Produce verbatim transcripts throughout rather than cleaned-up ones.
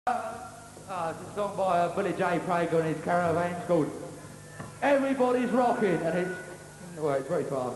Uh, it's a song by uh, Billy J. Prager and his Caravan. It's called Everybody's Rocking, and it's, well, it's very fast.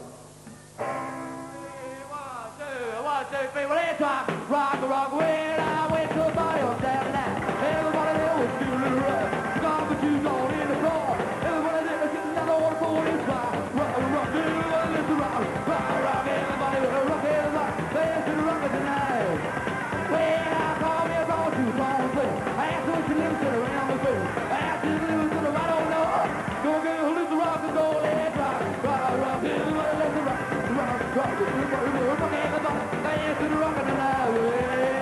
One, two, one, two, three, well, let's rock, rock, rock, when I went to a party on Saturday night. Everybody there was feeling rough, got my shoes on in the car. Everybody there was sitting down on the floor, it's rock, rock, rock, everybody let's rock, rock, rock, everybody will rock, everybody, let's rock it tonight. When I call me a ball, two songs, I asked what you live to around the food. I asked you to live to the right on the go get who lives the rock and go, let's rock, rock, rock, everybody let's rock, rock, rock, everybody will rock, everybody, let's do the rock and the night.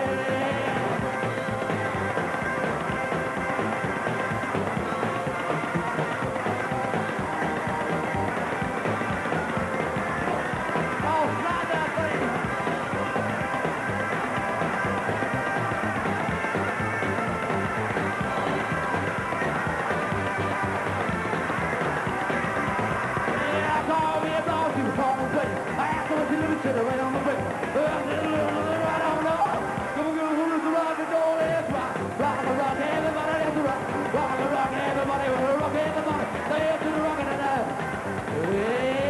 Sit around on the way. I don't know. Come on, girl, who's the rock and roll? Let's rock, rock, rock, everybody, let's rock, rock, rock, everybody, rock, everybody. Let's do the rock and the night. Hey.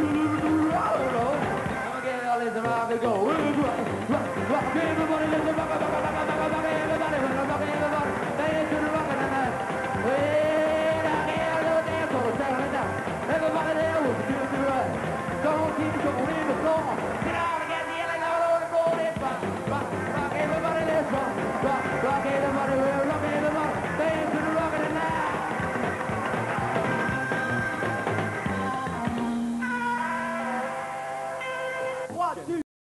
Go, rock, rock, rock, everybody, let's rock.